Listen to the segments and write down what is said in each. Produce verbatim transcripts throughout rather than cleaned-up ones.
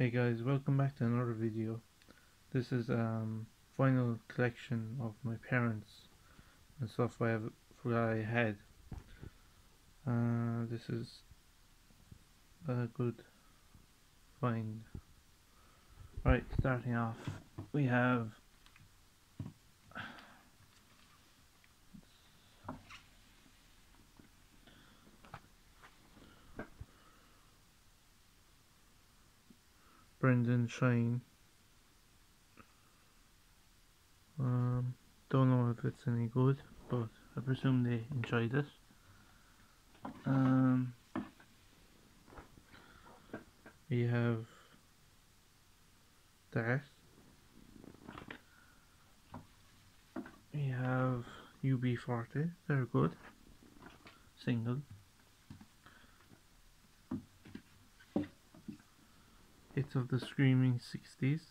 Hey guys, welcome back to another video. This is um final collection of my parents and stuff I have forgot I had. Uh, this is a good find. Right, starting off, we have Brendan Shine. Um, don't know if it's any good, but I presume they enjoyed it. Um, we have that. We have U B forty, they're good. Single. Hits of the Screaming sixties.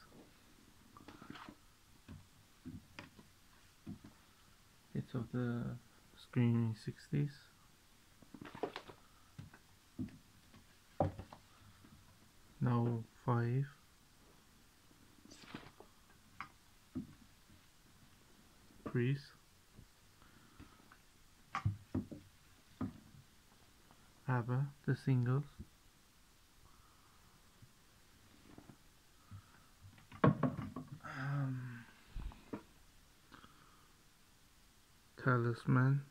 Hits of the Screaming sixties. Now five. Grease. ABBA, the singles. Um, Talisman.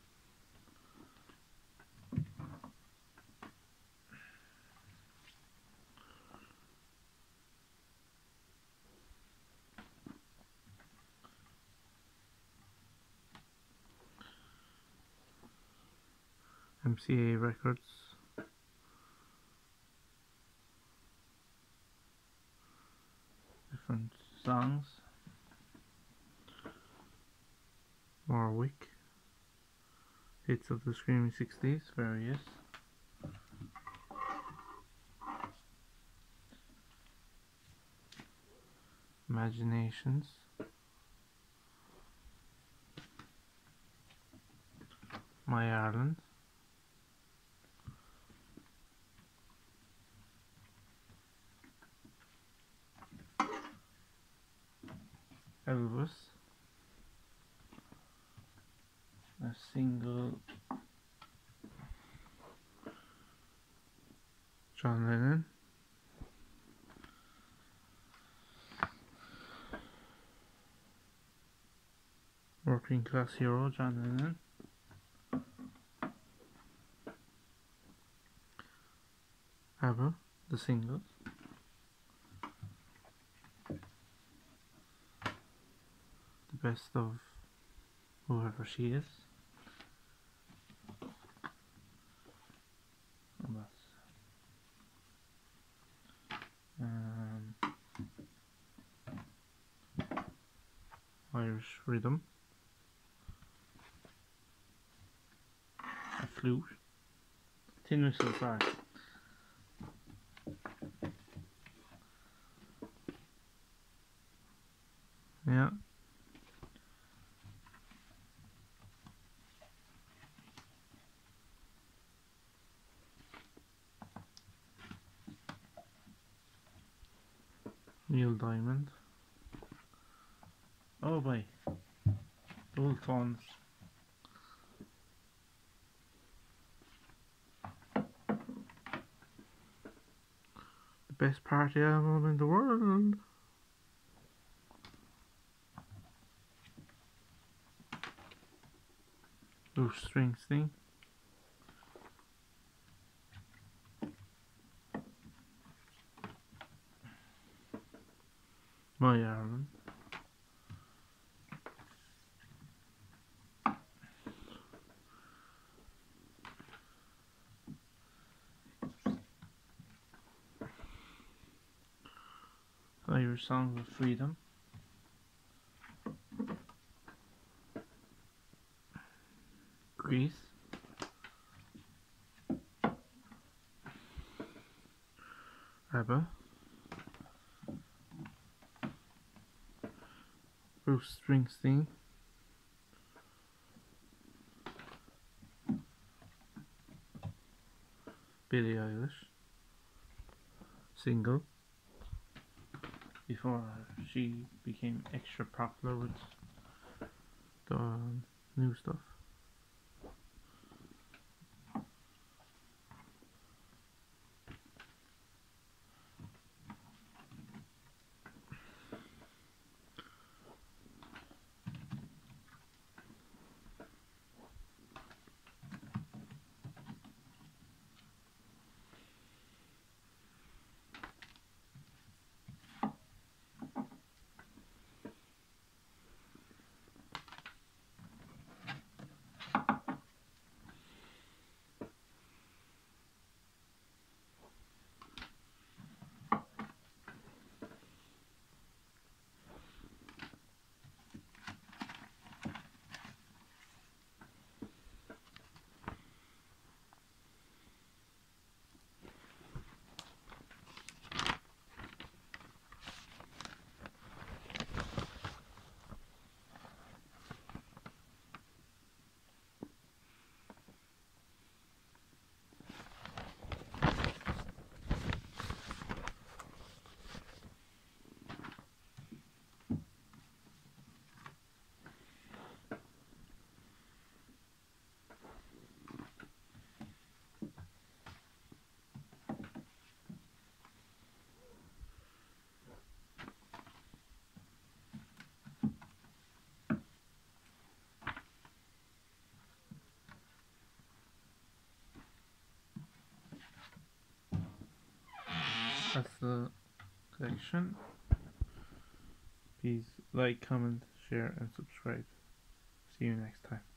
M C A Records. Different songs. Warwick. Hits of the Screaming sixties, various. Imaginations. My Ireland. Elvis. A single. John Lennon. Working Class Hero, John Lennon. ABBA, the singles. The best of whoever she is. And that's um, Irish Rhythm. A flute. Tin whistle, sorry. Yeah. Neil Diamond. Oh boy. Old tones. The best party album in the world. Bruce Springsteen. My Ireland. Irish Song of Freedom. Grease. ABBA. Bruce Springsteen. Billie Eilish. Single. before she became extra popular with the um, new stuff. That's the collection. Please like, comment, share and subscribe. See you next time.